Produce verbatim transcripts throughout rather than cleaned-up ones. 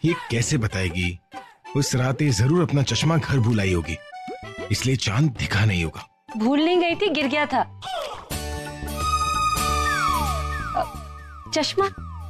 ये कैसे बताएगी? उस रात ये जरूर अपना चश्मा घर भूल आई होगी, इसलिए चांद दिखा नहीं होगा। भूल नहीं गई थी, गिर गया था चश्मा।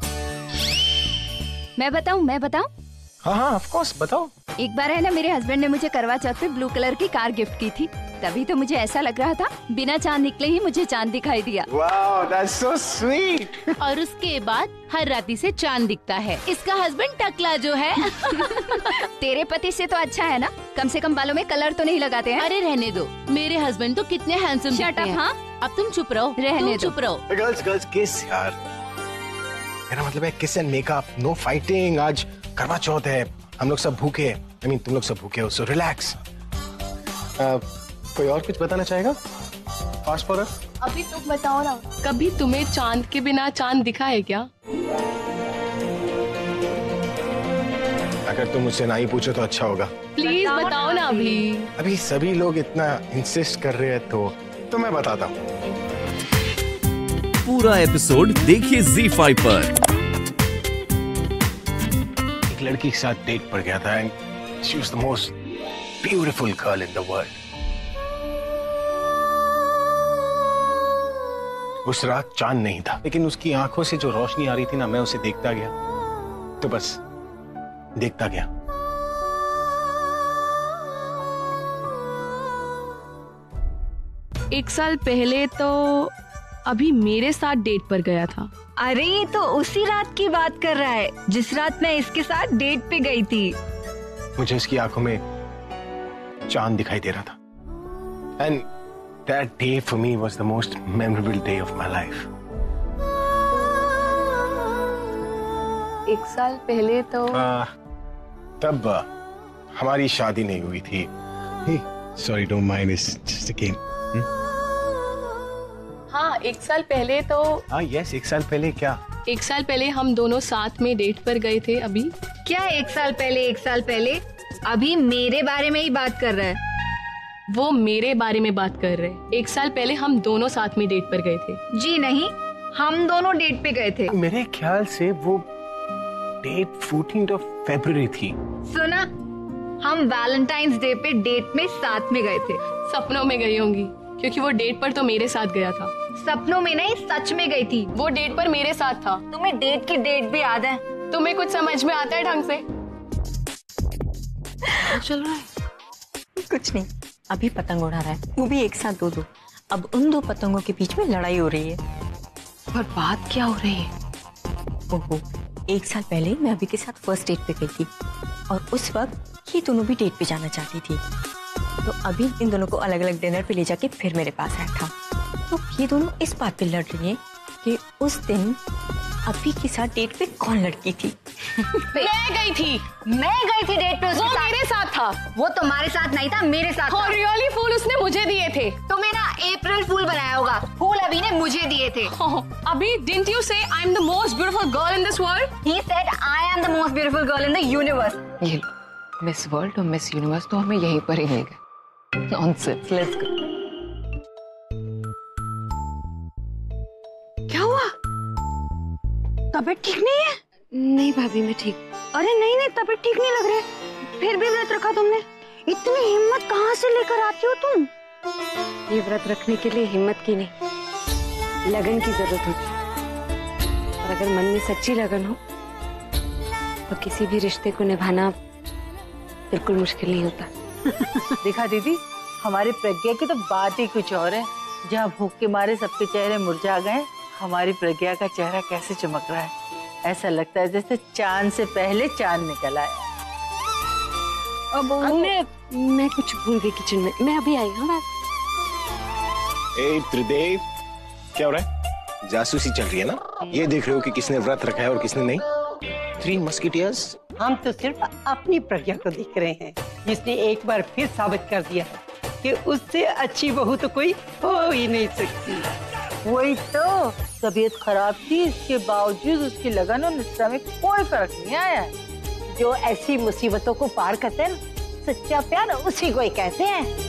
मैं बताऊं मैं बताऊं हाँ हाँ ऑफ कोर्स बताओ। एक बार है ना, मेरे हस्बैंड ने मुझे करवा चौथ पे ब्लू कलर की कार गिफ्ट की थी। तभी तो मुझे ऐसा लग रहा था बिना चांद निकले ही मुझे चांद दिखाई दिया। Wow that's so sweet. और उसके बाद हर राती से चांद दिखता है। इसका हस्बैंड टकला जो है तेरे पति से तो अच्छा है ना, कम से कम बालों में कलर तो नहीं लगाते हैं। अरे रहने दो, मेरे हस्बैंड तो कितने हैंडसम दिखते हैं। हाँ अब तुम चुप रहो, रहने तुम चुप रहो। गर्ल्स गर्ल्स किस यार, मेरा मतलब है किस एंड मेकअप, नो फाइटिंग। आज करवा चौथ है, हम लोग सब भूखे, आई मीन तुम लोग सब भूखे हो, सो रिलैक्स। कोई और कुछ बताना चाहेगा? Fast forward. अभी तुम बताओ ना, कभी तुम्हें चांद के बिना चांद दिखा है क्या? अगर तुम मुझसे ना ही पूछो तो अच्छा होगा। प्लीज बताओ, बताओ ना अभी। अभी सभी लोग इतना इंसिस्ट कर रहे हैं तो तो मैं बताता हूँ। पूरा एपिसोड देखिए ज़ी फाइव पर। एक लड़की के साथ डेट पर गया था and she was the most beautiful girl in the world. उस रात चांद नहीं था, लेकिन उसकी आंखों से जो रोशनी आ रही थी ना, मैं उसे देखता गया, तो बस देखता गया। एक साल पहले तो अभी मेरे साथ डेट पर गया था। अरे ये तो उसी रात की बात कर रहा है जिस रात मैं इसके साथ डेट पे गई थी। मुझे उसकी आंखों में चांद दिखाई दे रहा था and that day for me was the most memorable day of my life. एक साल पहले तो आ, तब आ, हमारी शादी नहीं हुई थी। hey, sorry don't mind, it's just a game. hmm? हाँ एक साल पहले तो हाँ यस एक साल पहले क्या? एक साल पहले हम दोनों साथ में डेट पर गए थे। अभी क्या एक साल पहले? एक साल पहले अभी मेरे बारे में ही बात कर रहा है। वो मेरे बारे में बात कर रहे हैं। एक साल पहले हम दोनों साथ में डेट पर गए थे। जी नहीं, हम दोनों डेट पे गए थे। मेरे ख्याल से वो डेट फोर्टीन्थ ऑफ फरवरी थी। सुना, हम वैलेंटाइंस डे पे डेट में साथ में गए थे। सपनों में गई होंगी, क्योंकि वो डेट पर तो मेरे साथ गया था। सपनों में नहीं, सच में गई थी। वो डेट पर मेरे साथ था। तुम्हें डेट की डेट भी याद है? तुम्हें कुछ समझ में आता है ढंग से? चल रहा है कुछ नहीं, अभी पतंग उड़ा रहा है, वो भी एक साथ दो दो। अब उन दो पतंगों के बीच में लड़ाई हो रही है। पर बात क्या हो रही है? ओहो, एक साल पहले मैं अभी के साथ फर्स्ट डेट पे गई थी और उस वक्त ये दोनों भी डेट पे जाना चाहती थी। तो अभी इन दोनों को अलग अलग डिनर पे ले जाके फिर मेरे पास आया था। तो ये दोनों इस बात पे लड़ रही हैं कि उस दिन अभी के साथ डेट पे कौन लड़की थी। मैं गई थी। मैं गई थी डेट पे उसके वो साथ। मेरे साथ था। वो तुम्हारे साथ नहीं था, मेरे साथ था। रियली फूल उसने मुझे दिए थे। तुम्हें ना अप्रैल फूल बनाया होगा। फूल अभी ने मुझे दिए थे। अभी didn't you say I am the most beautiful girl in this world? He said I am the most beautiful girl in the universe. ये मिस वर्ल्ड और मिस यूनिवर्स तो हमें यहीं पर ही मिल गए। Nonsense, let's go. क्या हुआ? तबीयत ठीक नहीं है? नहीं भाभी मैं ठीक। अरे नहीं नहीं, तबीयत ठीक नहीं लग रही है। फिर भी व्रत रखा तुमने? इतनी हिम्मत कहाँ से लेकर आती हो तुम? ये व्रत रखने के लिए हिम्मत की नहीं, लगन की जरूरत होती है। और अगर मन में सच्ची लगन हो तो किसी भी रिश्ते को निभाना बिल्कुल मुश्किल नहीं होता। देखा दीदी, हमारी प्रज्ञा की तो बात ही कुछ और है। जहाँ भूख के मारे सबके चेहरे मुरझा गए, हमारी प्रज्ञा का चेहरा कैसे चमक रहा है। ऐसा लगता है जैसे चांद से पहले चांद निकल आया। अब मैं मैं कुछ भूल गई किचन में, मैं अभी आई हूँ। ए त्रिदेव, क्या हो रहा है? जासूसी चल रही है ना? ये देख रहे हो कि किसने व्रत रखा है और किसने नहीं? Three musketeers. हम तो सिर्फ अपनी प्रज्ञा को देख रहे हैं, जिसने एक बार फिर साबित कर दिया कि उससे अच्छी बहू तो कोई हो ही नहीं सकती। वही तो, तबीयत खराब थी, इसके बावजूद उसकी लगन और निष्ठा में कोई फर्क नहीं आया। जो ऐसी मुसीबतों को पार करते हैं, सच्चा प्यार उसी को ही कहते हैं।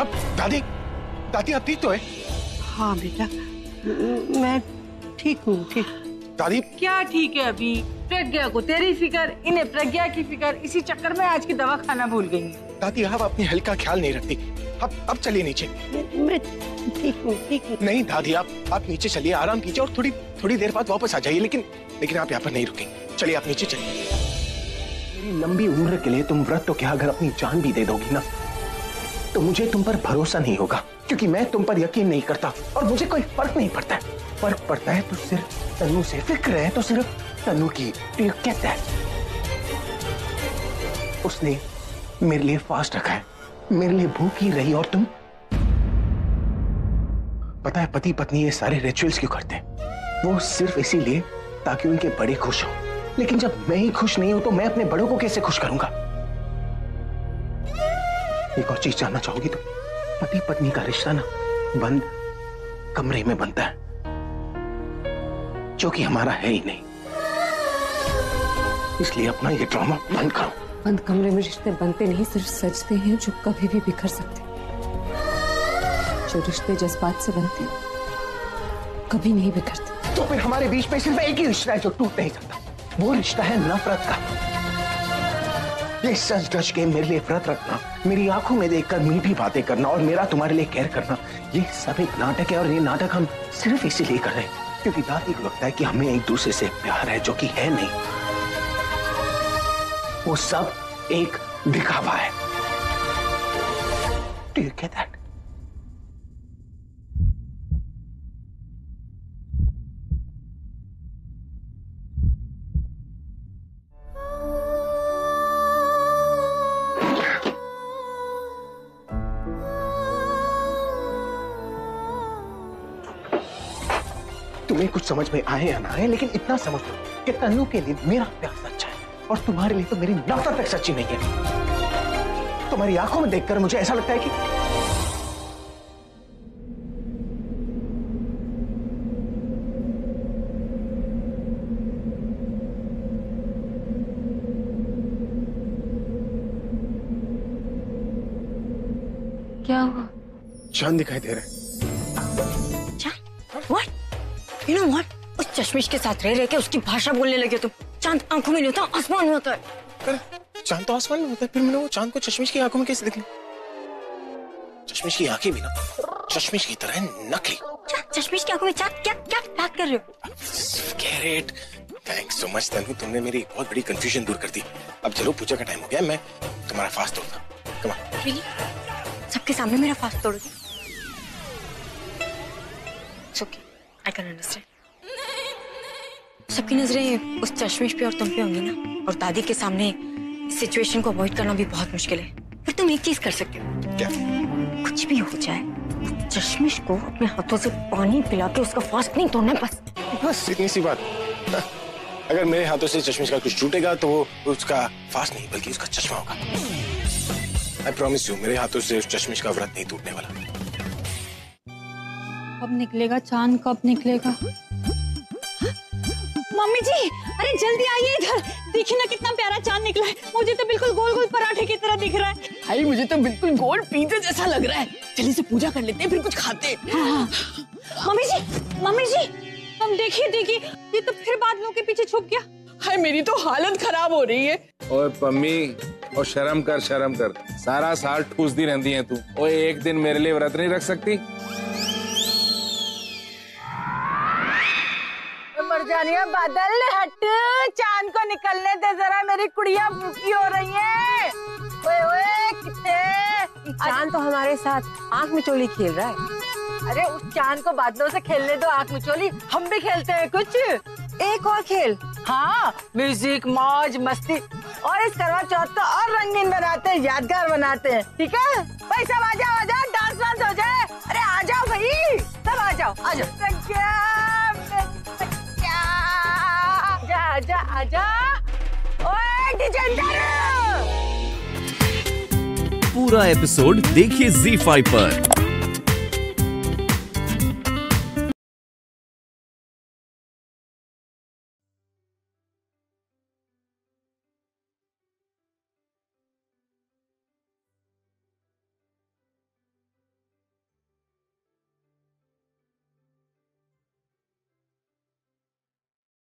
अब दादी, दादी आप ठीक तो है? हाँ बेटा, मैं ठीक हूँ, ठीक। दादी क्या ठीक है? अभी प्रज्ञा को तेरी फिक्र, इन्हें प्रज्ञा की फिक्र, इसी चक्कर में आज की दवा खाना भूल गई। दादी आप अपनी हेल्थ का ख्याल नहीं रखती। अब अब चलिए नीचे। मैं ठीक हूँ, ठीक हूँ। नहीं दादी, आप आप नीचे चलिए, आराम कीजिए और थोड़ी थोड़ी देर बाद वापस आ जाइए, लेकिन लेकिन आप यहाँ पर नहीं रुकेंगे। चलिए आप नीचे चलिए। मेरी लंबी उम्र के लिए तुम व्रत तो क्या, अगर अपनी जान भी दे दोगी ना, तो मुझे तुम पर भरोसा नहीं होगा, क्योंकि मैं तुम पर यकीन नहीं करता और मुझे कोई फर्क नहीं पड़ता है। फर्क पड़ता है तो सिर्फ तन्नू से, फिक्र है तो सिर्फ तन्नू की। तो ये कहता है उसने मेरे लिए फास्ट रखा है, मेरे लिए भूखी रही, और तुम पता है पति पत्नी ये सारे रिचुअल्स क्यों करते हैं? वो सिर्फ इसीलिए ताकि उनके बड़े खुश हों। लेकिन जब मैं ही खुश नहीं हूं तो मैं अपने बड़ों को कैसे खुश करूंगा? एक और चीज जानना चाहोगी तो, पति पत्नी का रिश्ता ना बंद कमरे में बनता है, जो कि हमारा है ही नहीं। इसलिए अपना ये ड्रामा बंद करो। बंद कमरे में रिश्ते बनते नहीं, सिर्फ सजते हैं जो कभी भी बिखर सकते। जो रिश्ते जज्बात से बनते कभी नहीं बिखरते। तो फिर हमारे बीच में सिर्फ एक ही रिश्ता है जो टूट नहीं सकता, वो रिश्ता है नफरत का। ये सच धज के मेरे लिए व्रत रखना, मेरी आंखों में देखकर मीठी बातें करना और मेरा तुम्हारे लिए केयर करना, ये सब एक नाटक है। और ये नाटक हम सिर्फ इसीलिए कर रहे हैं क्योंकि दादी को लगता है कि हमें एक दूसरे से प्यार है, जो कि है नहीं। वो सब एक दिखावा है। Do you get that? तुम्हें कुछ समझ में आए या ना आए, लेकिन इतना समझ लो कि तन्नू के लिए मेरा प्यार सच्चा है और तुम्हारे लिए तो मेरी नफरत तक सच्ची नहीं है। तुम्हारी आंखों में देखकर मुझे ऐसा लगता है कि क्या हुआ? चांद दिखाई दे रहा है। What? You know what? उस चश्मिश के साथ रह रह के उसकी भाषा बोलने लगे तुम। चांद आंखों में नहीं होता, आसमान में होता है। पर चांद तो आसमान में होता है, फिर मैंने वो चांद को चश्मिश की आंखों में कैसे देखा? चश्मिश की आंखें भी ना चश्मिश की तरह नकली। चश्मिश की आंखों में चांद? क्या क्या बात कर रहे हो? Forget it. Thanks so much Tannu, तुमने मेरी बहुत बड़ी कंफ्यूजन दूर कर दी। अब चलो पूजा का टाइम हो गया, मैं तुम्हारा फास्ट तोड़ता। Come on. Really? सबके सामने मेरा फास्ट तोड़ोगे? It's okay. I can understand. सबकी नजरें उस चश्मिश पे और तुम पे होंगी ना, और दादी के सामने इस सिचुएशन को अवॉइड करना भी बहुत मुश्किल है। फिर तुम एक चीज कर सकते हो। क्या? कुछ भी हो जाए, उस चश्मिश को अपने हाथों से पानी पिला के उसका फास्ट नहीं तोड़ना, बस बस इतनी सी बात। अगर मेरे हाथों से चश्मिश का कुछ टूटेगा तो वो उसका फास्ट नहीं बल्कि उसका चश्मा होगा। I promise you, मेरे हाथों से उस चश्मिश का व्रत नहीं टूटने वाला। कब निकलेगा चांद, कब निकलेगा? मम्मी जी, अरे जल्दी आइए इधर, देखिए ना कितना प्यारा चांद निकला है। मुझे तो बिल्कुल गोल गोल पराठे की तरह दिख रहा है। भाई मुझे तो बिल्कुल गोल पीते जैसा लग रहा है। चलिए से पूजा कर लेते हैं, फिर कुछ खाते हैं। हाँ। मम्मी जी, मम्मी जी, हम देखिए देखिए, ये तो फिर बादलों के पीछे छुप गया। हाय मेरी तो हालत खराब हो रही है। ओए पम्मी, और शर्म कर शर्म कर, सारा साल ठूसती रहती है तू। ओए एक दिन मेरे लिए व्रत नहीं रख सकती? मर जानी है, बादल हट, चांद को निकलने दे जरा, मेरी कुड़िया भूखी हो रही है। ओए ओए कितने, चांद तो हमारे साथ आंख मिचोली खेल रहा है। अरे उस चांद को बादलों से खेलने दो, आंख मिचोली हम भी खेलते हैं कुछ। एक और खेल। हाँ, म्यूजिक, मौज मस्ती, और इस करवा चौथ को और रंगीन बनाते हैं, यादगार बनाते हैं। ठीक है भाई, सब आ जाओ, आ जाओ, डांस वांस हो जाए। अरे आ जाओ भाई, सब आ जाओ, आ जाओ। प्रज्ञा, आजा आजा आजा, ओए डिजेंडर। पूरा एपिसोड देखिए ज़ी फाइव पर।